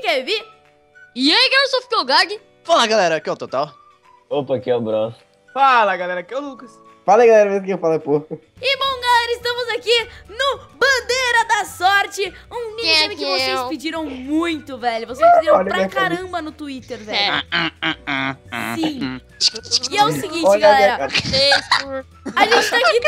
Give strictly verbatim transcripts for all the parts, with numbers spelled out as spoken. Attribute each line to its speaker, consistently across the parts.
Speaker 1: é Vivi.
Speaker 2: E aí, galera, eu sou o Fikogag.
Speaker 3: Fala, galera, aqui é o Total.
Speaker 4: Opa, aqui é o Bros.
Speaker 5: Fala, galera, aqui é o Lucas.
Speaker 6: Fala aí, galera, aqui eu falo é porco.
Speaker 1: E bom, galera, estamos aqui no Bandeira da Sorte, um minigame que vocês pediram muito, velho. Vocês pediram
Speaker 6: Olha
Speaker 1: pra
Speaker 6: minha
Speaker 1: caramba no Twitter, velho.
Speaker 2: É.
Speaker 1: Sim. E é o seguinte,
Speaker 6: Olha
Speaker 1: galera.
Speaker 6: a minha
Speaker 1: A gente tá aqui...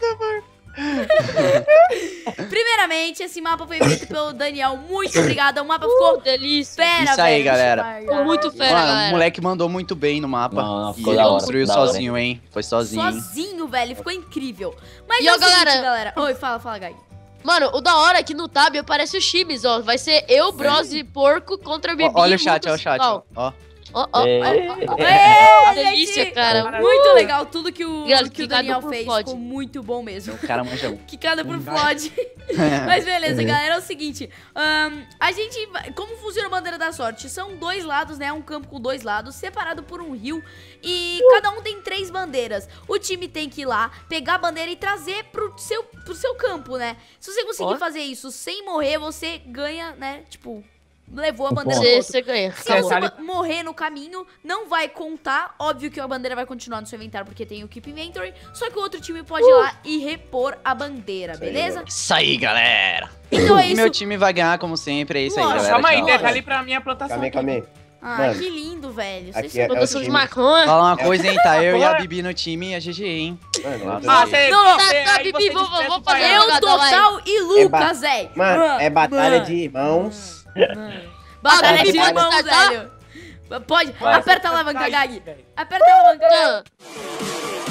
Speaker 1: Primeiramente, esse mapa foi feito pelo Daniel. Muito obrigada. O mapa ficou
Speaker 2: delícia.
Speaker 1: fera,
Speaker 3: Isso aí,
Speaker 1: velho.
Speaker 3: galera.
Speaker 2: Ficou muito fera,
Speaker 3: Mano,
Speaker 2: galera.
Speaker 3: o moleque mandou muito bem no mapa.
Speaker 4: Não, não,
Speaker 3: e
Speaker 4: ficou
Speaker 3: ele
Speaker 4: da hora,
Speaker 3: construiu
Speaker 4: ficou da hora.
Speaker 3: sozinho, hein? Foi sozinho.
Speaker 1: Sozinho, velho. Ficou incrível. Mas
Speaker 2: E,
Speaker 1: é
Speaker 2: ó,
Speaker 1: o seguinte,
Speaker 2: galera.
Speaker 1: galera. Oi, fala, fala, Gag.
Speaker 2: Mano, o da hora é que no tab aparece o Chibis, ó. Vai ser eu, Bros e Porco contra Bibi.
Speaker 3: Ó, olha o chat,
Speaker 2: Lucas.
Speaker 3: olha o chat.
Speaker 2: Ó,
Speaker 3: Ó.
Speaker 2: ó, ó.
Speaker 4: É.
Speaker 1: Ê,
Speaker 2: Delícia,
Speaker 1: gente.
Speaker 2: cara.
Speaker 1: Muito legal tudo que o,
Speaker 2: Obrigado,
Speaker 1: que o
Speaker 2: quicado
Speaker 1: Daniel
Speaker 2: por
Speaker 1: fez.
Speaker 2: Flood.
Speaker 1: Ficou muito bom mesmo.
Speaker 3: O cara manja um.
Speaker 1: Quicada por Flood. Mas beleza, galera, é o seguinte. ahn, a gente... vai- Como funciona a Bandeira da Sorte? São dois lados, né? Um campo com dois lados, separado por um rio. E cada um tem três bandeiras. O time tem que ir lá, pegar a bandeira e trazer pro seu, pro seu campo, né? Se você conseguir
Speaker 2: Ó.
Speaker 1: fazer isso sem morrer, você ganha, né? Tipo... Levou a bandeira do
Speaker 2: Você,
Speaker 1: outro.
Speaker 2: você ganha.
Speaker 1: Se
Speaker 5: Acabou.
Speaker 1: você ma- morrer no caminho, não vai contar. Óbvio que a bandeira vai continuar no seu inventário porque tem o Keep Inventory. Só que o outro time pode ir lá e repor a bandeira, beleza?
Speaker 3: Isso aí, galera.
Speaker 1: Então é
Speaker 3: E
Speaker 1: isso.
Speaker 3: meu time vai ganhar, como sempre. É isso aí,
Speaker 1: Nossa,
Speaker 3: galera.
Speaker 5: Calma aí,
Speaker 3: Tchau.
Speaker 5: detalhe pra minha plantação.
Speaker 6: Calma aí, calma aí.
Speaker 1: Ah,
Speaker 6: Mano,
Speaker 1: que lindo, velho. Vocês
Speaker 6: aqui
Speaker 1: são
Speaker 6: é-
Speaker 2: Plantação
Speaker 6: o
Speaker 2: de
Speaker 6: time.
Speaker 2: maconha.
Speaker 3: Fala uma coisa, hein? Tá eu e a
Speaker 5: Porra.
Speaker 3: Bibi no time e a G G, hein?
Speaker 6: Mano,
Speaker 3: Ah,
Speaker 6: eu tô-
Speaker 5: Ah, você...
Speaker 1: Não, não.
Speaker 5: você-
Speaker 2: Tá, tá,
Speaker 5: aí
Speaker 2: Bibi,
Speaker 5: você
Speaker 2: vou-
Speaker 5: desperta
Speaker 2: vou
Speaker 5: o
Speaker 2: fazer
Speaker 5: pai.
Speaker 1: Eu,
Speaker 2: jogada,
Speaker 1: Total e Lucas, velho.
Speaker 6: Mano, é batalha
Speaker 1: mano.
Speaker 6: de irmãos.
Speaker 1: Batalha
Speaker 2: Ah,
Speaker 1: de
Speaker 2: pode
Speaker 1: irmãos,
Speaker 2: startar?
Speaker 1: velho. Pode.
Speaker 5: Vai,
Speaker 1: Aperta a
Speaker 5: você
Speaker 1: alavanca,
Speaker 5: tá aí,
Speaker 1: Gag.
Speaker 5: velho.
Speaker 1: Aperta a alavanca, Gag.
Speaker 2: Tá.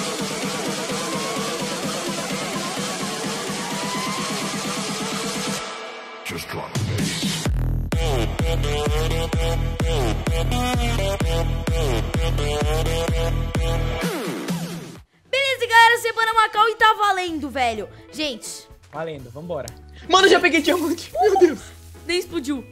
Speaker 1: Beleza, galera. Semana Macau e tá valendo, velho. Gente,
Speaker 5: Valendo, vambora. Mano, já peguei diamante. Meu Deus.
Speaker 1: nem explodiu.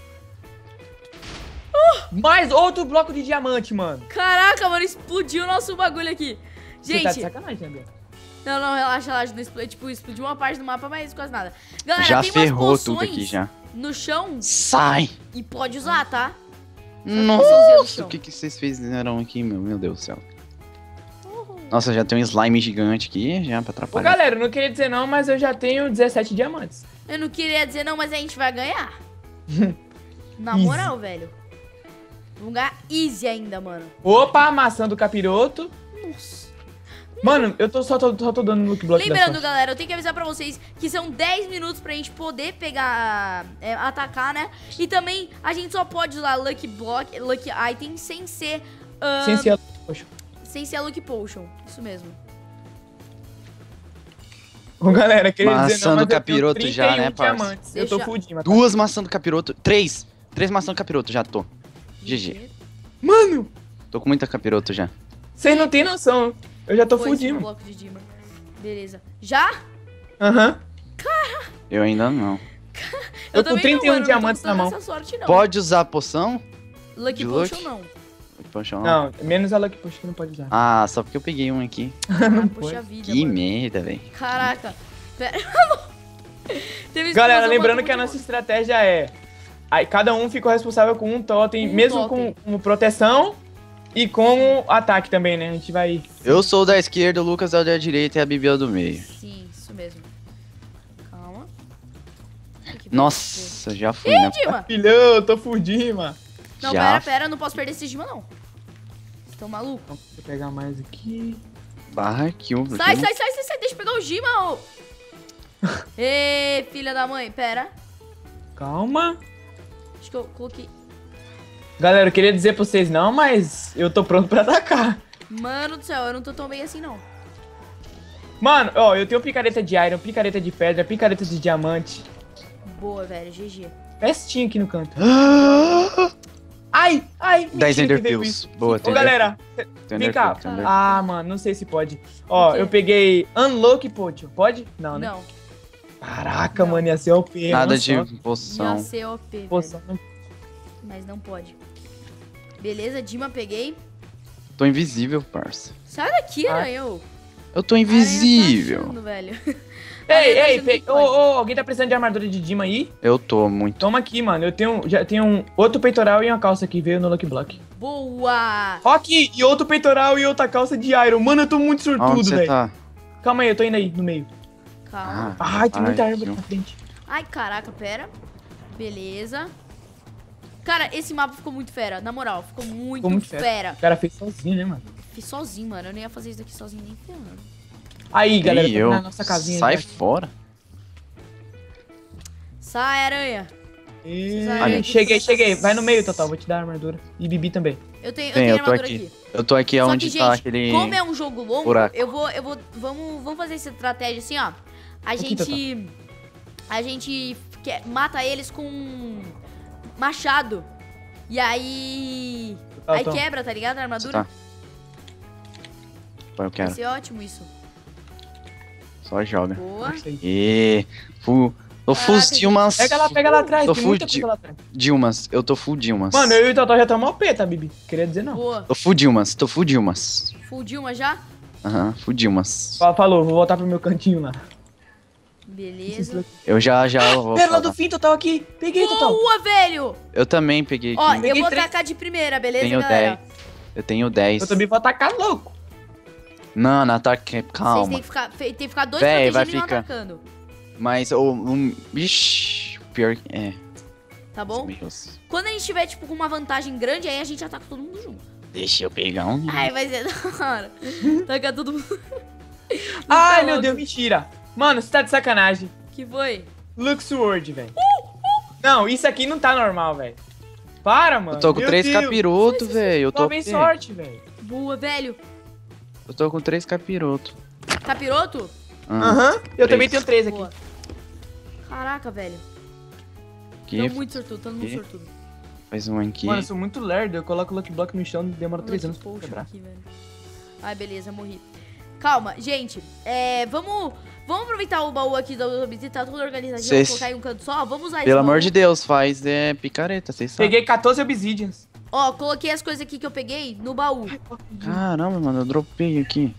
Speaker 5: Mais outro bloco de diamante, mano.
Speaker 1: Caraca, mano, explodiu o nosso bagulho aqui.
Speaker 5: Você tá de
Speaker 1: Gente,
Speaker 5: sacanagem, André.
Speaker 1: não, não, relaxa, relaxa. Não explodiu, tipo, explodiu uma parte do mapa, mas quase nada. Galera,
Speaker 3: Já
Speaker 1: tem
Speaker 3: ferrou
Speaker 1: umas
Speaker 3: tudo
Speaker 1: poções
Speaker 3: aqui, já.
Speaker 1: no chão
Speaker 3: Sai!
Speaker 1: e pode usar, tá?
Speaker 3: Nossa,
Speaker 1: chão.
Speaker 3: o que, que vocês fizeram aqui, meu? Meu Deus do céu. Nossa, já tem um slime gigante aqui, já pra
Speaker 5: Ô,
Speaker 3: atrapalhar.
Speaker 5: galera, eu não queria dizer não, mas eu já tenho dezessete diamantes.
Speaker 1: Eu não queria dizer não, mas a gente vai ganhar. Na
Speaker 5: Easy.
Speaker 1: moral, velho. Vamos ganhar easy ainda, mano.
Speaker 5: Opa, maçã do capiroto.
Speaker 1: Nossa.
Speaker 5: Mano, eu tô, só, tô, só tô dando look block da
Speaker 1: Lembrando,
Speaker 5: sorte.
Speaker 1: galera, eu tenho que avisar pra vocês que são dez minutos pra gente poder pegar, é, atacar, né? E também a gente só pode usar Lucky Block, Lucky Item sem ser... ahn,
Speaker 5: Sem ser... Poxa.
Speaker 1: sem ser a Lucky Potion. Isso mesmo.
Speaker 5: Ô, galera, queria dizer
Speaker 3: Maçã
Speaker 5: não,
Speaker 3: do
Speaker 5: mas eu tenho
Speaker 3: capiroto já,
Speaker 5: trinta e um
Speaker 3: né, parça?
Speaker 5: diamantes. Eu tô
Speaker 1: Deixa-
Speaker 5: fudindo. Tá?
Speaker 3: Duas maçãs do capiroto. Três! Três maçãs do capiroto, já tô. G G.
Speaker 5: Mano,
Speaker 3: Tô com muita capiroto já.
Speaker 5: vocês não tem noção. Eu já tô
Speaker 1: Foi esse
Speaker 5: fudindo.
Speaker 1: bloco de Dima. Beleza. Já?
Speaker 5: Aham.
Speaker 3: Eu ainda não.
Speaker 5: Eu tô com
Speaker 1: também
Speaker 5: trinta e um
Speaker 1: não, mano,
Speaker 5: diamantes
Speaker 1: não tô
Speaker 5: na
Speaker 1: com
Speaker 5: mão.
Speaker 1: essa sorte, não.
Speaker 3: Pode usar poção?
Speaker 1: Lucky
Speaker 3: de
Speaker 1: Potion,
Speaker 3: Lucky?
Speaker 1: não.
Speaker 3: Poxa,
Speaker 5: Não, menos a Lucky Push que não pode usar.
Speaker 3: Ah, só porque eu peguei um aqui.
Speaker 1: Ah,
Speaker 5: pode.
Speaker 1: poxa vida,
Speaker 3: Que
Speaker 1: mano.
Speaker 3: merda, velho.
Speaker 1: Caraca. Pera. Teve
Speaker 5: Galera,
Speaker 1: explosão,
Speaker 5: lembrando
Speaker 1: bateu
Speaker 5: que a
Speaker 1: muito
Speaker 5: nossa estratégia é... Aí cada um ficou responsável com um totem,
Speaker 1: Um
Speaker 5: mesmo
Speaker 1: totem.
Speaker 5: com, com proteção e com ataque também, né? A gente vai...
Speaker 3: Eu sou o da esquerda, o Lucas é o da direita e a Bibi é o do meio.
Speaker 1: Sim, isso mesmo. Calma. Tem que ver.
Speaker 3: Nossa, já fui, né?
Speaker 1: Dima!
Speaker 5: Filhão, eu tô fudindo, mano.
Speaker 1: Não,
Speaker 3: Já.
Speaker 1: pera, pera, eu não posso perder esse Dima, não. Vocês estão malucos?
Speaker 5: Então, deixa eu pegar mais aqui.
Speaker 3: Barra kill. porque
Speaker 1: Sai,
Speaker 3: não-
Speaker 1: sai, sai, sai, sai, deixa eu pegar o Dima, ô! Ê, filha da mãe, pera.
Speaker 5: Calma.
Speaker 1: Acho que eu coloquei...
Speaker 5: Galera, eu queria dizer pra vocês não, mas eu tô pronto pra atacar.
Speaker 1: Mano do céu, eu não tô tão bem assim, não.
Speaker 5: Mano, ó, eu tenho picareta de iron, picareta de pedra, picareta de diamante.
Speaker 1: Boa, velho, G G.
Speaker 5: Pestinha aqui no canto. Ai, ai.
Speaker 3: dez
Speaker 5: mentira
Speaker 3: Ender
Speaker 5: que veio
Speaker 3: Pills.
Speaker 5: isso.
Speaker 3: Boa,
Speaker 5: Ô,
Speaker 3: tem
Speaker 5: galera,
Speaker 3: Tem
Speaker 5: vem
Speaker 3: Ender
Speaker 5: cá.
Speaker 3: Pill, tem Ender
Speaker 5: Ah, mano, não sei se pode. Ó,
Speaker 1: O quê?
Speaker 5: eu peguei Unlock Potion. Pode? Não, né?
Speaker 1: Não,
Speaker 5: Caraca,
Speaker 1: Não.
Speaker 5: mano, ia ser O P.
Speaker 3: Nada
Speaker 5: olha
Speaker 3: de
Speaker 5: só.
Speaker 1: ia
Speaker 3: poção.
Speaker 1: ser O P, velho.
Speaker 5: Poção. não-
Speaker 1: Mas não pode. Beleza, Dima, peguei.
Speaker 3: Tô invisível, parça.
Speaker 1: Sai daqui,
Speaker 5: Ah.
Speaker 1: aranha, ô.
Speaker 3: Eu tô
Speaker 1: Aranha tá
Speaker 3: invisível.
Speaker 1: achando, velho.
Speaker 5: Ei,
Speaker 1: Aranha
Speaker 5: ei,
Speaker 1: tá
Speaker 5: pe...
Speaker 1: achando
Speaker 5: ô,
Speaker 1: que
Speaker 5: ô, alguém tá precisando de armadura de Dima aí?
Speaker 3: Eu tô muito.
Speaker 5: Toma aqui, mano. Eu tenho, já tenho um outro peitoral e uma calça que veio no Lucky Block.
Speaker 1: Boa!
Speaker 5: Ó aqui, e outro peitoral e outra calça de Iron. Mano, eu tô muito
Speaker 3: Onde
Speaker 5: sortudo,
Speaker 3: você
Speaker 5: velho.
Speaker 3: tá?
Speaker 5: Calma aí, eu tô indo aí, no meio.
Speaker 1: Calma.
Speaker 3: Ah,
Speaker 5: Ai, tem muita
Speaker 3: ai,
Speaker 5: árvore
Speaker 3: eu-
Speaker 5: na frente.
Speaker 1: Ai, caraca, pera. Beleza. Cara, esse mapa ficou muito fera. Na moral, ficou muito,
Speaker 5: Ficou muito
Speaker 1: fera.
Speaker 5: fera. O cara fez sozinho, né, mano?
Speaker 1: Fiz sozinho, mano. Eu não ia fazer isso aqui sozinho nem ferrando.
Speaker 5: Aí, galera,
Speaker 3: Ei,
Speaker 5: tô
Speaker 3: eu.
Speaker 5: na nossa casinha.
Speaker 3: Sai
Speaker 5: já.
Speaker 3: fora.
Speaker 1: Sai, aranha.
Speaker 5: Ih,
Speaker 1: Olha.
Speaker 5: cheguei, cheguei. Vai no meio, Total. Vou te dar a armadura. E Bibi também.
Speaker 1: Eu tenho, eu
Speaker 3: Bem,
Speaker 1: tenho
Speaker 3: eu tô
Speaker 1: armadura
Speaker 3: aqui.
Speaker 1: aqui.
Speaker 3: Eu tô aqui
Speaker 1: Só
Speaker 3: onde
Speaker 1: que,
Speaker 3: tá
Speaker 1: gente,
Speaker 3: aquele.
Speaker 1: como é um jogo longo,
Speaker 3: buraco.
Speaker 1: eu vou, eu vou, vamos, vamos fazer essa estratégia assim, ó. A
Speaker 5: Aqui,
Speaker 1: gente, a gente quer, mata eles com machado. E aí,
Speaker 5: Total,
Speaker 1: aí
Speaker 5: toma.
Speaker 1: quebra, tá ligado? A
Speaker 3: Você
Speaker 1: armadura.
Speaker 3: tá? Pô, eu
Speaker 1: Vai
Speaker 3: quero.
Speaker 1: ser ótimo isso.
Speaker 3: Só joga.
Speaker 1: Boa.
Speaker 5: Isso aí.
Speaker 3: E. Fu... Tô full
Speaker 1: Caraca,
Speaker 3: Dilmas.
Speaker 5: Pega lá, pega lá atrás.
Speaker 3: Tô
Speaker 5: Tem muita
Speaker 3: fudi-
Speaker 5: coisa lá atrás.
Speaker 3: Dilmas. Eu tô full Dilmas.
Speaker 5: Mano, eu e o Total já estamos O P, tá, Bibi? Queria dizer não.
Speaker 1: Boa.
Speaker 3: Tô full Dilmas. Tô full Dilmas.
Speaker 1: Full Dilma já?
Speaker 3: Aham, full Dilmas.
Speaker 5: Fa- Falou, vou voltar pro meu cantinho lá.
Speaker 1: Beleza.
Speaker 3: Eu já, já. vou
Speaker 5: Pérola
Speaker 3: falar.
Speaker 5: do fim, Total aqui. Peguei, Total.
Speaker 1: Boa, velho!
Speaker 3: Eu também peguei
Speaker 1: Ó,
Speaker 3: aqui.
Speaker 1: eu
Speaker 5: Peguei
Speaker 1: vou
Speaker 5: três.
Speaker 1: atacar de primeira, beleza,
Speaker 3: Tenho
Speaker 1: galera?
Speaker 3: dez. Eu tenho dez.
Speaker 5: Eu também vou atacar louco.
Speaker 3: Não, não ataque.
Speaker 1: Vocês
Speaker 3: Calma.
Speaker 1: têm que ficar, fe- tem que ficar dois
Speaker 3: Véi,
Speaker 1: protegendo
Speaker 3: vai
Speaker 1: e não
Speaker 3: ficar-
Speaker 1: atacando.
Speaker 3: Mas o. Um... Ixi. Pior que. É.
Speaker 1: Tá bom?
Speaker 3: Meu Deus.
Speaker 1: Quando a gente tiver, tipo, com uma vantagem grande, aí a gente ataca todo mundo junto.
Speaker 3: Deixa eu pegar um.
Speaker 1: Ai, vai ser da hora. Taca todo mundo.
Speaker 5: Ai,
Speaker 1: Tá
Speaker 5: meu
Speaker 1: louco.
Speaker 5: Deus, mentira. Mano, você tá de sacanagem.
Speaker 1: Que foi?
Speaker 5: Lux Sword, velho. Não, isso aqui não tá normal, velho. Para, mano.
Speaker 3: Eu tô com
Speaker 5: Meu
Speaker 3: três
Speaker 5: Deus.
Speaker 3: capirotos, velho. Eu tô.
Speaker 5: Só vem sorte, velho.
Speaker 1: Boa, velho.
Speaker 3: Eu tô com três capirotos.
Speaker 1: Capiroto?
Speaker 3: Ah,
Speaker 5: Aham. Eu
Speaker 3: Três.
Speaker 5: também tenho três aqui.
Speaker 1: Boa. Caraca, velho.
Speaker 3: aqui.
Speaker 1: Tô muito sortudo, tô muito
Speaker 3: aqui.
Speaker 1: sortudo.
Speaker 3: Faz um aqui.
Speaker 5: Mano, eu sou muito lerdo. Eu coloco o Lucky Block no chão e demora três
Speaker 1: Lucky
Speaker 5: anos pra
Speaker 1: Potion
Speaker 5: quebrar.
Speaker 1: aqui, velho. Ai, beleza, morri. Calma, gente. É, vamos, vamos aproveitar o baú aqui do Obsidian, tá tudo organizadinho.
Speaker 3: Cês-
Speaker 1: Vou colocar em um canto só. Vamos usar esse
Speaker 3: Pelo
Speaker 1: baú.
Speaker 3: amor de Deus, faz é, picareta, vocês sabem.
Speaker 5: Peguei quatorze Obsidians.
Speaker 1: Ó, coloquei as coisas aqui que eu peguei no baú.
Speaker 3: Caramba, mano, eu dropei aqui.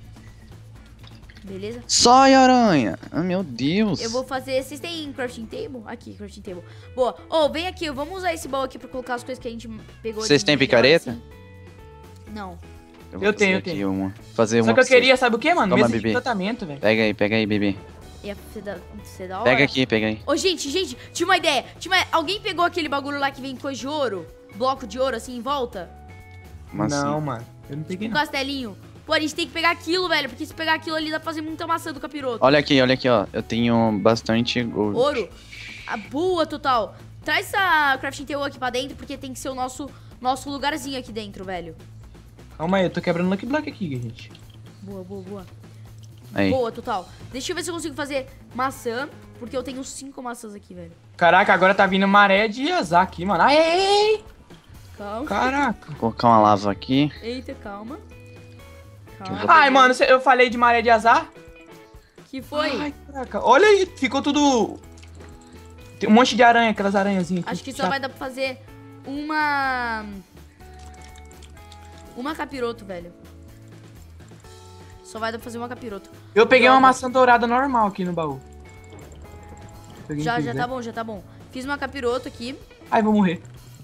Speaker 1: Beleza?
Speaker 3: Sai, aranha! Ah, meu Deus.
Speaker 1: Eu vou fazer... Vocês têm crafting table? Aqui, crafting table. Boa. Ô, vem aqui. Vamos usar esse baú aqui pra colocar as coisas que a gente pegou.
Speaker 3: Vocês
Speaker 1: de
Speaker 3: têm
Speaker 1: melhor,
Speaker 3: picareta?
Speaker 1: assim. Não.
Speaker 3: vou
Speaker 5: Eu
Speaker 3: fazer
Speaker 5: tenho, eu
Speaker 3: aqui
Speaker 5: tenho.
Speaker 3: Uma. Fazer
Speaker 5: Só
Speaker 3: uma
Speaker 5: que eu
Speaker 3: pra vocês.
Speaker 5: queria, sabe o que, mano?
Speaker 3: Toma,
Speaker 5: Mesa de
Speaker 3: bebê.
Speaker 5: encantamento, velho.
Speaker 3: Pega aí, pega aí, bebê.
Speaker 1: Ia ser da, ser da hora.
Speaker 3: Pega aqui, pega aí.
Speaker 1: Ô, gente, gente. Tinha uma ideia. Tinha uma... Alguém pegou aquele bagulho lá que vem coisa de ouro? Bloco de ouro, assim, em volta?
Speaker 3: Como
Speaker 5: Não,
Speaker 3: assim?
Speaker 5: mano. Eu não peguei,
Speaker 1: Um
Speaker 5: não.
Speaker 1: castelinho. Pô, a gente tem que pegar aquilo, velho. Porque se pegar aquilo ali, dá pra fazer muita maçã do capiroto.
Speaker 3: Olha aqui, olha aqui, ó. Eu tenho bastante gold.
Speaker 1: Ouro. A boa, total. Traz essa crafting table aqui pra dentro, porque tem que ser o nosso, nosso lugarzinho aqui dentro, velho.
Speaker 5: Calma aí, eu tô quebrando o Lucky Block aqui, gente.
Speaker 1: Boa, boa, boa.
Speaker 3: Aí.
Speaker 1: Boa, total. Deixa eu ver se eu consigo fazer maçã, porque eu tenho cinco maçãs aqui, velho.
Speaker 5: Caraca, agora tá vindo maré de azar aqui, mano. Ai, ai, ai.
Speaker 1: Calma.
Speaker 5: Caraca.
Speaker 3: Vou colocar uma lava aqui.
Speaker 1: Eita, calma. Calma.
Speaker 5: Ai, mano, cê- eu falei de maré de azar?
Speaker 1: Que foi?
Speaker 5: Ai, caraca. Olha aí, ficou tudo... Tem um monte de aranha, aquelas aranhazinhas aqui.
Speaker 1: Acho que só vai dar pra fazer uma... Uma capiroto, velho. Só vai dar pra fazer uma capiroto.
Speaker 5: Eu peguei uma
Speaker 1: Droga.
Speaker 5: maçã dourada normal aqui no baú. Peguei
Speaker 1: Já,
Speaker 5: aqui,
Speaker 1: já
Speaker 5: né?
Speaker 1: tá bom, já tá bom. Fiz uma capiroto aqui.
Speaker 5: Ai, vou morrer.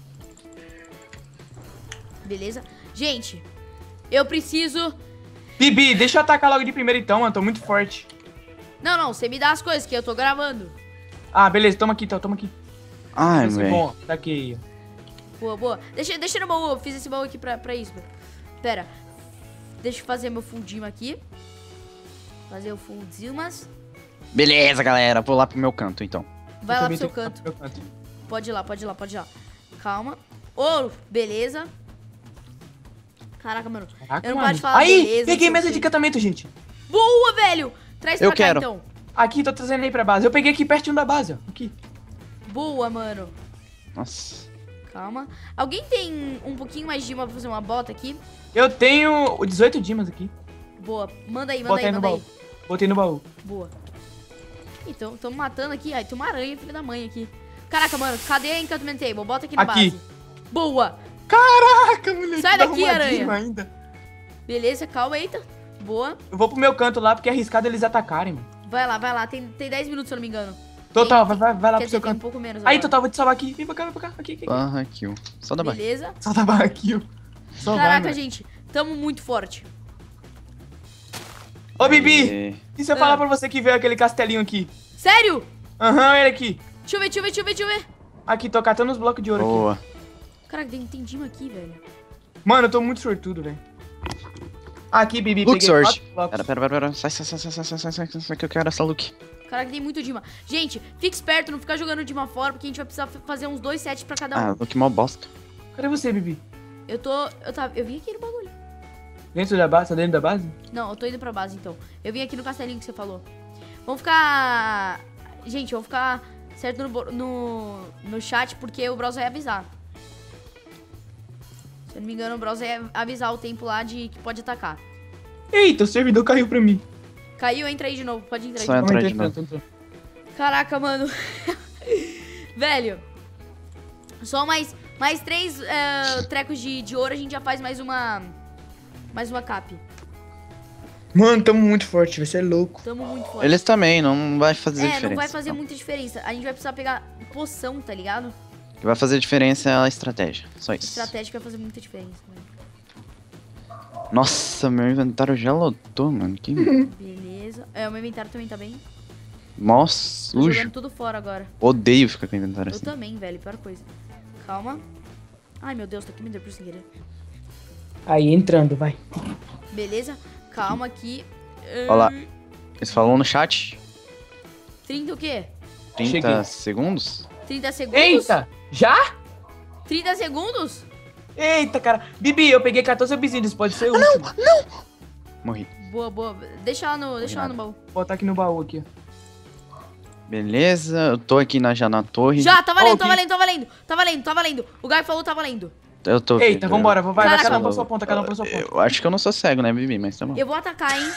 Speaker 1: Beleza. Gente, eu preciso...
Speaker 5: Bibi, deixa eu atacar logo de primeiro então, mano. Tô muito forte.
Speaker 1: Não, não, você me dá as coisas que eu tô gravando.
Speaker 5: Ah, beleza. Toma aqui, então. Toma aqui.
Speaker 3: Ai,
Speaker 5: Esse é
Speaker 3: velho.
Speaker 5: bom. Tá aqui.
Speaker 1: Boa, boa. Deixa, deixa no baú, eu fiz esse baú aqui pra, pra isso. Pera. Deixa eu fazer meu full Dima aqui. Fazer o full Dimas.
Speaker 3: Beleza, galera. Vou lá pro meu canto, então.
Speaker 1: Vai
Speaker 5: Eu
Speaker 1: lá
Speaker 5: também
Speaker 1: pro seu
Speaker 5: tenho-
Speaker 1: canto.
Speaker 5: meu canto.
Speaker 1: Pode ir lá, pode ir lá, pode ir lá. Calma. Ouro, beleza. Caraca, mano.
Speaker 5: Caraca,
Speaker 1: Eu não
Speaker 5: mano.
Speaker 1: posso falar
Speaker 5: Aí,
Speaker 1: beleza,
Speaker 5: peguei
Speaker 1: não sei
Speaker 5: mesa
Speaker 1: o
Speaker 5: de
Speaker 1: quê.
Speaker 5: encantamento, gente.
Speaker 1: Boa, velho. Traz
Speaker 3: Eu
Speaker 1: pra cá,
Speaker 3: quero.
Speaker 1: então.
Speaker 5: Aqui, tô trazendo aí pra base. Eu peguei aqui pertinho da base, ó. Aqui.
Speaker 1: Boa, mano.
Speaker 3: Nossa.
Speaker 1: Calma. Alguém tem um pouquinho mais de Dima pra fazer uma bota aqui?
Speaker 5: Eu tenho o dezoito dimas aqui.
Speaker 1: Boa. Manda aí, manda
Speaker 5: Botei
Speaker 1: aí,
Speaker 5: no
Speaker 1: manda
Speaker 5: baú.
Speaker 1: aí.
Speaker 5: Botei no baú.
Speaker 1: Boa. Então, tamo matando aqui. Ai, tem uma aranha, filho da mãe aqui. Caraca, mano, cadê a Enchantment Table? Bota aqui na
Speaker 5: Aqui.
Speaker 1: base. Boa.
Speaker 5: Caraca, moleque.
Speaker 1: Sai
Speaker 5: dá
Speaker 1: daqui,
Speaker 5: uma
Speaker 1: aranha.
Speaker 5: Dima ainda.
Speaker 1: Beleza, calma, eita. Boa.
Speaker 5: Eu vou pro meu canto lá, porque é arriscado eles atacarem, mano.
Speaker 1: Vai lá, vai lá. Tem, tem dez minutos, se eu não me engano.
Speaker 5: Total, vai, vai, vai lá
Speaker 1: Quer
Speaker 5: pro seu
Speaker 1: dizer, tem um
Speaker 5: canto.
Speaker 1: pouco menos
Speaker 5: Aí,
Speaker 1: agora.
Speaker 5: Total, vou te salvar aqui. Vem pra cá, vem pra cá. Aqui, aqui, aqui.
Speaker 3: Barra kill. Só dá barra.
Speaker 1: Beleza.
Speaker 5: Só da barra aqui, ó. Só vai,
Speaker 1: Caraca,
Speaker 5: mano.
Speaker 1: gente. Tamo muito forte.
Speaker 5: Ô, Bibi,
Speaker 3: E...
Speaker 5: e se eu
Speaker 1: Ah.
Speaker 5: falar pra você que veio aquele castelinho aqui?
Speaker 1: Sério?
Speaker 5: Aham, ele aqui.
Speaker 1: Deixa eu ver, deixa eu ver, deixa eu ver, deixa eu ver.
Speaker 5: Aqui, tô catando os blocos de ouro aqui.
Speaker 3: Boa.
Speaker 1: Caraca, tem, tem Dima aqui, velho.
Speaker 5: Mano, eu tô muito sortudo, velho. Aqui, Bibi,
Speaker 3: Look
Speaker 5: peguei
Speaker 3: Sword.
Speaker 5: quatro blocos.
Speaker 3: Pera, pera, pera, pera. Sai, sai, sai, sai, sai, sai, sai, sai, sai, que eu quero essa look.
Speaker 1: Caraca, tem muito Dima. Gente, fique esperto, não ficar jogando Dima fora, porque a gente vai precisar fazer uns dois sets pra cada um.
Speaker 3: Ah, look mó bosta.
Speaker 5: Cadê você, Bibi?
Speaker 1: Eu tô... Eu, tava, eu vim aqui no bagulho.
Speaker 5: Dentro da base? Tá dentro da base?
Speaker 1: Não, eu tô indo pra base, então. Eu vim aqui no castelinho que você falou. Vamos ficar... Gente, vamos ficar certo no, bo- no, no chat, porque o Bros vai avisar. Se eu não me engano, o Bros vai avisar o tempo lá de que pode atacar.
Speaker 5: Eita, o servidor caiu pra mim.
Speaker 1: Caiu, entra aí de novo. Pode entrar aí
Speaker 3: Só
Speaker 1: de novo.
Speaker 3: entra aí
Speaker 5: Tô
Speaker 3: de
Speaker 5: entrando,
Speaker 3: novo.
Speaker 5: tô entrando.
Speaker 1: Caraca, mano. Velho. Só mais, mais três eh, trecos de, de ouro, a gente já faz mais uma... Mais uma cap.
Speaker 5: Mano, tamo muito forte, vai ser louco.
Speaker 1: Tamo muito forte.
Speaker 3: Eles também, não vai fazer
Speaker 1: É,
Speaker 3: diferença.
Speaker 1: não vai fazer
Speaker 3: não.
Speaker 1: muita diferença. A gente vai precisar pegar poção, tá ligado?
Speaker 3: O que vai fazer diferença é a estratégia. Só isso.
Speaker 1: Estratégica vai fazer muita diferença, velho.
Speaker 3: Nossa, meu inventário já lotou, mano. Que
Speaker 1: Beleza. É, o meu inventário também tá bem.
Speaker 3: mó
Speaker 1: Tô
Speaker 3: sujo.
Speaker 1: jogando tudo fora agora.
Speaker 3: Odeio ficar com o inventário
Speaker 1: Eu
Speaker 3: assim.
Speaker 1: também, velho. Pior coisa. Calma. Ai, meu Deus, tá aqui me deu por sem querer.
Speaker 5: Aí, entrando, vai.
Speaker 1: Beleza. Calma aqui.
Speaker 3: Olha lá.
Speaker 1: Hum,
Speaker 3: Eles falaram no chat.
Speaker 1: trinta o quê?
Speaker 3: trinta
Speaker 5: Cheguei.
Speaker 3: segundos?
Speaker 1: trinta segundos?
Speaker 5: Eita, já?
Speaker 1: trinta segundos?
Speaker 5: Eita, cara. Bibi, eu peguei quatorze obsidians, pode ser o último.
Speaker 3: Morri.
Speaker 1: Boa, boa. Deixa lá no, deixa lá no baú.
Speaker 5: Vou botar aqui no baú aqui, ó.
Speaker 3: Beleza, eu tô aqui na, já na torre.
Speaker 1: Já, tá valendo,
Speaker 5: Ó,
Speaker 1: tá
Speaker 5: que-
Speaker 1: valendo, tá valendo. Tá valendo, tá valendo. O Guy falou tá valendo.
Speaker 3: Eu tô
Speaker 5: Eita,
Speaker 3: vendo.
Speaker 5: vambora, vai, vai,
Speaker 1: Caraca.
Speaker 5: cada um pra sua ponta, cada um pra sua ponta.
Speaker 3: Eu acho que eu não sou cego, né, Bibi? Mas tá bom.
Speaker 1: Eu vou atacar, hein?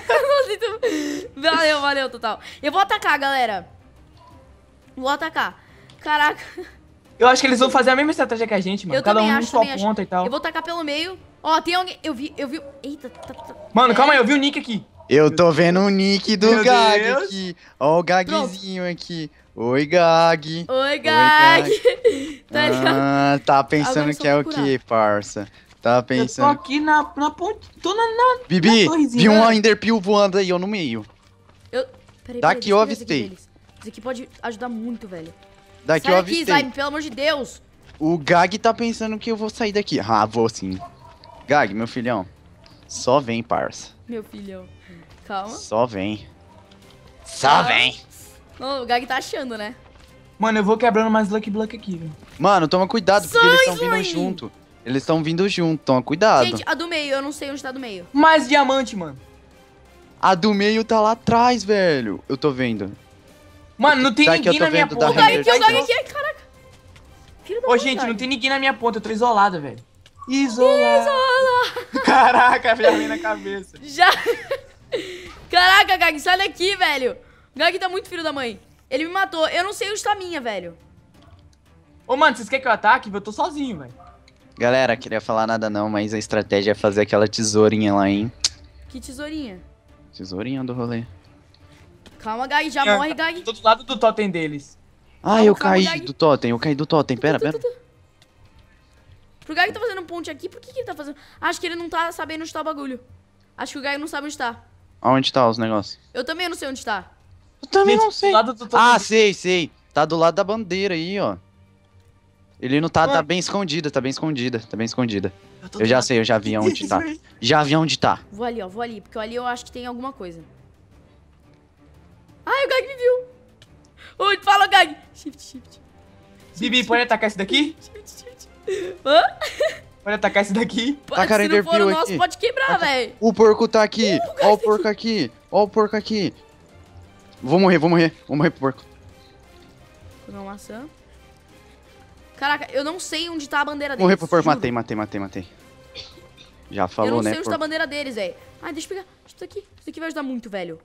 Speaker 1: Valeu, valeu, total. Eu vou atacar, galera. Vou atacar. Caraca.
Speaker 5: Eu acho que eles vão fazer a mesma estratégia que a gente, mano.
Speaker 1: Eu
Speaker 5: Cada
Speaker 1: também
Speaker 5: um em
Speaker 1: acho,
Speaker 5: sua
Speaker 1: também acho.
Speaker 5: ponta e tal.
Speaker 1: Eu vou tacar pelo meio. Ó, tem alguém... Eu vi, eu vi... Eita, tá... tá...
Speaker 5: Mano,
Speaker 1: é.
Speaker 5: calma aí, eu vi o Nick aqui.
Speaker 3: Eu tô vendo o nick do
Speaker 5: Meu
Speaker 3: Gag
Speaker 5: Deus.
Speaker 3: aqui. Ó o Gagzinho aqui. Oi, Gag.
Speaker 1: Oi,
Speaker 3: Gag.
Speaker 1: Gag. Tá ligado?
Speaker 3: Ah, tá pensando
Speaker 1: Agora só
Speaker 3: que é o
Speaker 1: procurar.
Speaker 3: quê, parça? Tá
Speaker 5: Eu tô
Speaker 3: pensando...
Speaker 5: aqui na, na ponte. Tô na. na
Speaker 3: Bibi,
Speaker 5: na torrezinha,
Speaker 3: vi um
Speaker 5: né?
Speaker 3: Enderpeel voando aí, ó, no meio.
Speaker 1: Eu... Peraí,
Speaker 3: Daqui
Speaker 1: peraí,
Speaker 3: eu
Speaker 1: deixa ver
Speaker 3: avistei.
Speaker 1: esse aqui deles. Isso aqui pode ajudar muito, velho.
Speaker 3: Daqui
Speaker 1: Sai
Speaker 3: eu
Speaker 1: daqui,
Speaker 3: avistei.
Speaker 1: Slime, pelo amor de Deus.
Speaker 3: O Gag tá pensando que eu vou sair daqui. Ah, vou sim. Gag, meu filhão. Só vem, parça.
Speaker 1: Meu filhão. Calma.
Speaker 3: Só vem. Só vem.
Speaker 1: Não, o Gag tá achando, né?
Speaker 5: Mano, eu vou quebrando mais Lucky Block aqui, velho.
Speaker 3: Mano, toma cuidado, porque
Speaker 1: Sai,
Speaker 3: eles estão vindo
Speaker 1: Slime.
Speaker 3: junto. Eles estão vindo junto, toma cuidado.
Speaker 1: Gente, a do meio, eu não sei onde tá a do meio.
Speaker 5: Mais diamante, mano.
Speaker 3: A do meio tá lá atrás, velho. Eu tô vendo.
Speaker 5: Mano, não tem
Speaker 3: Tá que eu
Speaker 5: ninguém
Speaker 3: tô
Speaker 5: na minha
Speaker 3: vendo da
Speaker 5: ponta.
Speaker 1: O Gag
Speaker 3: Render.
Speaker 1: aqui, o Gag aqui, ai, caraca. Filho da
Speaker 5: Ô,
Speaker 1: mãe,
Speaker 5: gente, não
Speaker 1: Gag.
Speaker 5: tem ninguém na minha ponta, eu tô isolado, velho. Isolado. Caraca, já vem na cabeça.
Speaker 1: Já. Caraca, Gag, sai daqui, velho. O Gag tá muito filho da mãe. Ele me matou. Eu não sei onde tá a minha, velho.
Speaker 5: Ô, mano, vocês querem que eu ataque? Eu tô sozinho, velho.
Speaker 3: Galera, queria falar nada não, mas a estratégia é fazer aquela tesourinha lá, hein?
Speaker 1: Que tesourinha.
Speaker 3: Tesourinha do rolê.
Speaker 1: Calma, Gag. Já
Speaker 5: É,
Speaker 1: morre, Gag.
Speaker 5: Tô do lado do totem deles.
Speaker 3: Ah,
Speaker 1: Calma,
Speaker 3: eu
Speaker 1: calma,
Speaker 3: caí
Speaker 1: Gag.
Speaker 3: do totem, eu caí do totem. Pera, pera.
Speaker 1: Pro Gag tá fazendo um ponte aqui, por que, que ele tá fazendo? Acho que ele não tá sabendo onde tá o bagulho. Acho que o Gag não sabe onde tá.
Speaker 3: Aonde tá os negócios?
Speaker 1: Eu também não sei onde tá.
Speaker 3: Eu também
Speaker 5: Gente,
Speaker 3: não sei.
Speaker 5: do lado do totem
Speaker 3: Ah,
Speaker 5: deles.
Speaker 3: sei, sei. Tá do lado da bandeira aí, ó. Ele não tá, tá
Speaker 5: Mano.
Speaker 3: bem escondida, tá bem escondida, tá bem escondida.
Speaker 5: tô
Speaker 3: Eu
Speaker 5: do
Speaker 3: já
Speaker 5: lado
Speaker 3: sei, eu já vi aonde
Speaker 5: deles,
Speaker 3: tá.
Speaker 5: velho.
Speaker 3: Já vi onde tá.
Speaker 1: Vou ali, ó. Vou ali. Porque ali eu acho que tem alguma coisa. Ai, o Gag me viu. Oi, fala, Gag. Shift, shift.
Speaker 5: Bibi, pode atacar esse daqui?
Speaker 1: Shift, shift. Hã?
Speaker 5: Pode atacar esse daqui?
Speaker 1: Pode,
Speaker 3: Tacaram
Speaker 1: se não for o
Speaker 3: Enderpeel
Speaker 1: nosso,
Speaker 3: aqui.
Speaker 1: pode quebrar, velho.
Speaker 3: O porco tá aqui. Ó o porco aqui. Ó o porco aqui. Vou morrer, vou morrer. Vou morrer pro porco.
Speaker 1: Vou pegar uma maçã. Caraca, eu não sei onde tá a bandeira deles.
Speaker 3: Morrer pro porco.
Speaker 1: juro.
Speaker 3: Matei, matei, matei, matei. Já
Speaker 1: Eu
Speaker 3: falou,
Speaker 1: não
Speaker 3: né,
Speaker 1: sei onde tá a
Speaker 3: porco?
Speaker 1: bandeira deles, velho. Ai, deixa eu pegar. Isso aqui. Isso aqui vai ajudar muito, velho.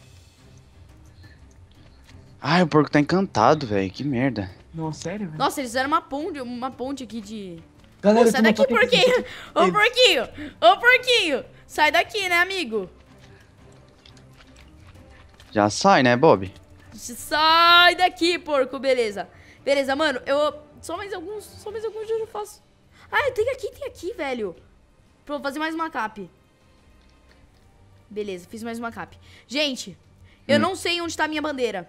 Speaker 3: Ai, o porco tá encantado, velho. Que merda.
Speaker 5: Não, sério, velho?
Speaker 1: Nossa, eles fizeram uma ponte, uma ponte aqui de...
Speaker 5: Galera,
Speaker 1: Pô,
Speaker 5: eu
Speaker 1: sai
Speaker 5: tô no
Speaker 1: daqui,
Speaker 5: totem
Speaker 1: porquinho! Ô,
Speaker 5: Ele-
Speaker 1: porquinho! Ô, porquinho! Sai daqui, né, amigo?
Speaker 3: Já sai, né, Bob?
Speaker 1: Sai daqui, porco, beleza. Beleza, mano, eu... Só mais alguns, só mais alguns dias eu faço. Ah, tem aqui, tem aqui, velho. Pra eu fazer mais uma cap. Beleza, fiz mais uma cap. Gente, eu
Speaker 3: Hum.
Speaker 1: não sei onde tá a minha bandeira.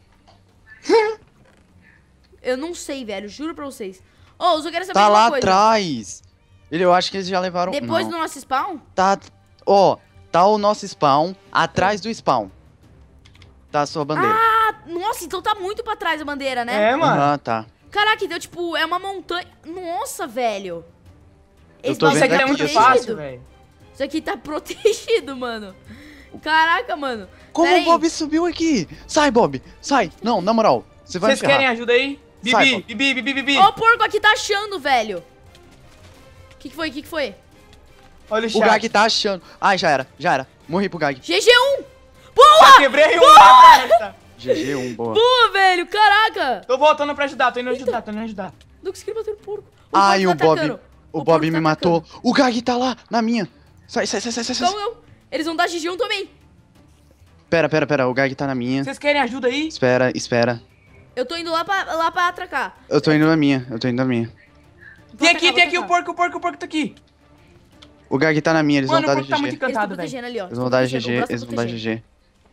Speaker 1: Eu não sei, velho, juro pra vocês. Ô, eu só quero saber
Speaker 3: Tá
Speaker 1: de uma
Speaker 3: lá
Speaker 1: coisa.
Speaker 3: atrás. Ele, eu acho que eles já levaram...
Speaker 1: Depois
Speaker 3: não.
Speaker 1: do nosso spawn?
Speaker 3: Tá, ó, tá o nosso spawn atrás do spawn. Tá a sua bandeira.
Speaker 1: Ah, nossa, então tá muito pra trás a bandeira, né?
Speaker 5: É, mano.
Speaker 3: Aham, tá.
Speaker 1: Caraca, então, tipo, é uma montanha... Nossa, velho.
Speaker 3: Eu
Speaker 1: Esse
Speaker 3: tô
Speaker 1: bagulho
Speaker 5: Isso aqui
Speaker 3: vendo
Speaker 5: é
Speaker 1: tá
Speaker 5: muito
Speaker 3: aqui,
Speaker 1: protegido.
Speaker 5: fácil, velho.
Speaker 1: Isso aqui tá protegido, mano. Caraca, mano.
Speaker 3: Como
Speaker 1: Pera
Speaker 3: o
Speaker 1: aí.
Speaker 3: Bob subiu aqui? Sai, Bob, sai. Não, na moral, você vai me
Speaker 5: Vocês querem
Speaker 3: ferrar.
Speaker 5: ajuda aí?
Speaker 3: Sai,
Speaker 5: Bibi,
Speaker 3: pô.
Speaker 5: Bibi, Bibi, Bibi.
Speaker 1: Ó, o porco aqui tá achando, velho. O que, que foi? O que, que foi?
Speaker 5: Olha o
Speaker 3: O
Speaker 5: chat.
Speaker 3: Gag tá achando. Ai, já era, já era. Morri pro Gag.
Speaker 1: G G um!
Speaker 5: Já
Speaker 1: Boa!
Speaker 5: quebrei um na testa.
Speaker 3: G G um, boa.
Speaker 1: Boa, velho! Caraca!
Speaker 5: Tô voltando pra ajudar, tô indo ajudar, tô indo ajudar.
Speaker 1: Não consegui bater no porco.
Speaker 3: Ai,
Speaker 1: porco
Speaker 3: o
Speaker 1: tá
Speaker 3: Bob.
Speaker 1: atacando.
Speaker 3: O,
Speaker 1: porco
Speaker 3: Bob
Speaker 1: tá
Speaker 3: me matou.
Speaker 1: atacando.
Speaker 3: O Gag tá lá, na minha. Sai, sai, sai, sai, sai. sai.
Speaker 1: Não, não. Eles vão dar G G um também.
Speaker 3: Pera, pera, pera. O Gag tá na minha.
Speaker 5: Vocês querem ajuda aí?
Speaker 3: Espera, espera.
Speaker 1: Eu tô indo lá pra, lá pra atracar.
Speaker 3: Eu tô indo na minha, eu tô indo na minha.
Speaker 1: Vou
Speaker 5: Tem
Speaker 1: atacar,
Speaker 5: aqui,
Speaker 1: vou
Speaker 5: tem aqui o
Speaker 1: atacar.
Speaker 5: porco, o porco, o porco tá aqui.
Speaker 3: O Gag tá na minha, eles
Speaker 5: Mano, o
Speaker 3: vão dar
Speaker 5: porco tá muito
Speaker 3: G G.
Speaker 1: Eles estão
Speaker 5: encantado, velho.
Speaker 1: protegendo ali, ó.
Speaker 3: Eles vão dar
Speaker 1: Estão
Speaker 3: G G,
Speaker 1: protegendo, o
Speaker 3: eles
Speaker 1: braço
Speaker 3: vão
Speaker 1: tá
Speaker 3: dar G G.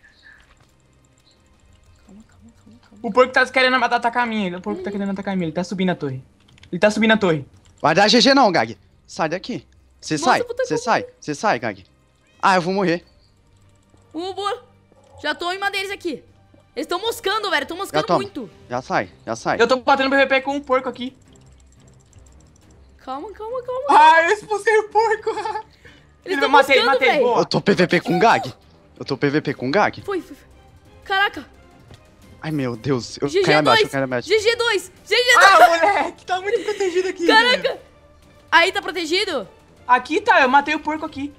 Speaker 1: Calma, calma, calma, calma.
Speaker 5: O porco tá querendo atacar a minha. O porco tá querendo atacar a minha. Ele tá subindo a torre. Ele tá subindo a torre.
Speaker 3: Vai dar G G não, Gag. Sai daqui. Você
Speaker 1: Nossa,
Speaker 3: sai,
Speaker 1: puta
Speaker 3: você
Speaker 1: que
Speaker 3: sai, você sai, Gag. Ah, eu vou morrer.
Speaker 1: Uh, boa. Já tô em uma deles aqui. Eles estão moscando, velho. Estão moscando
Speaker 3: toma.
Speaker 1: muito.
Speaker 3: Já sai, já sai.
Speaker 5: Eu tô batendo P V P com um porco aqui.
Speaker 1: Calma, calma, calma.
Speaker 5: Ah, eu expulsei o porco.
Speaker 1: Eles
Speaker 5: Eu
Speaker 1: estão
Speaker 5: matei,
Speaker 1: moscando,
Speaker 5: matei,
Speaker 1: velho.
Speaker 5: boa.
Speaker 3: Eu tô P V P com Gag. Eu tô P V P com Gag.
Speaker 1: Foi, foi, foi. Caraca.
Speaker 3: Ai, meu Deus. Eu
Speaker 1: G
Speaker 3: caí
Speaker 1: G
Speaker 3: abaixo, eu
Speaker 1: dois.
Speaker 3: caí abaixo.
Speaker 1: G G dois. G G dois.
Speaker 5: Ah, moleque, tá muito protegido aqui. velho.
Speaker 1: Caraca. Aí tá protegido?
Speaker 5: Aqui tá, eu matei o porco aqui.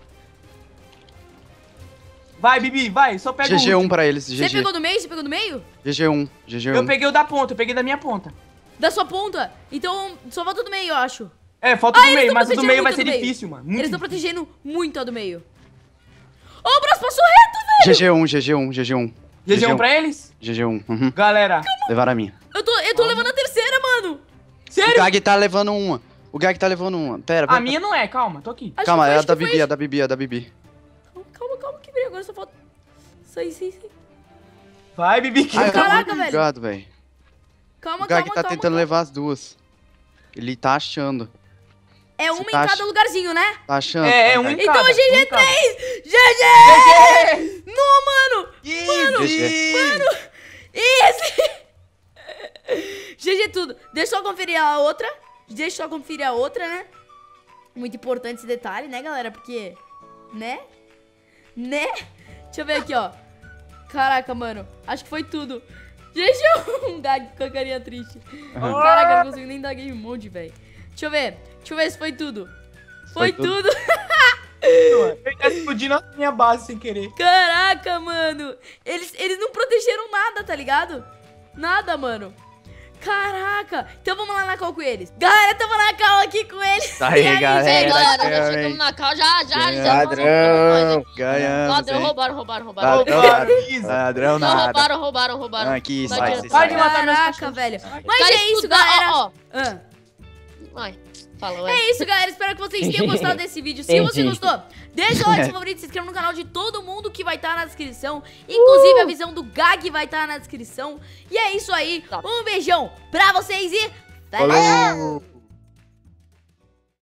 Speaker 5: Vai, Bibi, vai, só pega
Speaker 3: G G
Speaker 5: o
Speaker 3: um
Speaker 5: último.
Speaker 3: pra eles,
Speaker 1: Você
Speaker 3: G G.
Speaker 1: pegou do meio? Você pegou do meio?
Speaker 3: G G um, G G um.
Speaker 5: Eu peguei o da ponta, eu peguei da minha ponta.
Speaker 1: Da sua ponta? Então só volta do meio, eu acho.
Speaker 5: É, falta
Speaker 1: Ah,
Speaker 5: do
Speaker 1: eles
Speaker 5: meio,
Speaker 1: tão
Speaker 5: mas o do
Speaker 1: protegendo
Speaker 5: meio vai
Speaker 1: muito
Speaker 5: ser
Speaker 1: do meio.
Speaker 5: difícil, mano. Muito
Speaker 1: Eles estão
Speaker 5: difícil.
Speaker 1: protegendo muito a do meio. Ô, o braço passou reto, velho!
Speaker 3: G G um, G G um, G G um.
Speaker 5: G G um pra eles?
Speaker 3: G G um, uhum.
Speaker 5: Galera.
Speaker 3: Levaram a minha.
Speaker 1: Eu tô, eu tô levando a terceira, mano.
Speaker 3: O
Speaker 5: Sério?
Speaker 3: Gag tá levando uma. O Gag tá levando uma. Pera, pera.
Speaker 5: A minha não é, calma, tô aqui.
Speaker 1: Acho
Speaker 3: Calma,
Speaker 1: que foi,
Speaker 3: é a
Speaker 1: acho
Speaker 3: da
Speaker 1: que foi
Speaker 3: Bibi, é
Speaker 1: isso.
Speaker 3: a da Bibi, é a da Bibi.
Speaker 1: Calma, calma, calma, quebrei. Agora só falta... Sai, sai, sai.
Speaker 5: Vai, Bibi. que
Speaker 3: Ai, eu tô
Speaker 1: Caraca,
Speaker 3: muito
Speaker 1: velho.
Speaker 3: bugado, velho.
Speaker 1: Calma,
Speaker 3: O Gag
Speaker 1: calma,
Speaker 3: tá
Speaker 1: calma.
Speaker 3: tentando
Speaker 1: calma.
Speaker 3: levar as duas. Ele tá achando.
Speaker 1: É uma
Speaker 3: Você
Speaker 1: em
Speaker 3: tá
Speaker 1: cada
Speaker 3: ach-
Speaker 1: lugarzinho, né?
Speaker 3: Tá achando.
Speaker 5: É, é
Speaker 3: tá,
Speaker 5: um
Speaker 3: Gag?
Speaker 5: em
Speaker 1: Então
Speaker 5: cada,
Speaker 1: G G
Speaker 5: um em cada.
Speaker 1: três! G G! Não, mano!
Speaker 5: Easy.
Speaker 1: Esse! G G tudo. Deixa eu só conferir a outra. Deixa eu só conferir a outra, né? Muito importante esse detalhe, né, galera? Porque... Né? Né? Deixa eu ver aqui, ó. Caraca, mano. Acho que foi tudo. G G um Gag com a carinha triste. Caraca, eu não consigo nem dar game mode, velho. Deixa eu ver. Deixa eu ver se foi tudo. Foi,
Speaker 3: Foi tudo.
Speaker 1: tudo.
Speaker 5: Eu ia explodir a minha base sem querer.
Speaker 1: Caraca, mano. Eles, eles não protegeram nada, tá ligado? Nada, mano. Caraca. Então vamos lá na call com eles. Galera, tamo na call aqui com eles.
Speaker 3: Tá aí,
Speaker 1: E
Speaker 3: galera.
Speaker 2: Ei, galera, já
Speaker 3: ganhamos,
Speaker 2: chegamos
Speaker 3: hein?
Speaker 2: na cal, já, já, já.
Speaker 6: Ladrão.
Speaker 3: Ganhamos,
Speaker 2: Ladrão,
Speaker 3: hein?
Speaker 2: roubaram, roubaram, roubaram.
Speaker 3: Ladrão,
Speaker 5: Roubaram,
Speaker 3: nada.
Speaker 5: Isa.
Speaker 3: Ladrão,
Speaker 2: Não,
Speaker 3: nada.
Speaker 2: roubaram, roubaram, roubaram.
Speaker 3: Aqui,
Speaker 2: Não
Speaker 3: sai,
Speaker 2: adianta.
Speaker 3: sai,
Speaker 5: Vai de matar meus
Speaker 1: Caraca,
Speaker 5: cachorros.
Speaker 1: velho.
Speaker 5: Sai.
Speaker 1: Mas
Speaker 2: Cara,
Speaker 1: é isso,
Speaker 2: estudar,
Speaker 1: galera.
Speaker 2: ó, ó.
Speaker 1: Ah.
Speaker 2: Ai, fala, ué.
Speaker 1: É isso, galera. Espero que vocês tenham gostado desse vídeo. Se você
Speaker 6: Entendi.
Speaker 1: gostou, deixa o like favorito, se inscreva no canal de todo mundo que vai estar na descrição. Inclusive, a visão do Gag vai estar na descrição. E é isso aí.
Speaker 2: Tá.
Speaker 1: Um beijão pra vocês e...
Speaker 3: Falou.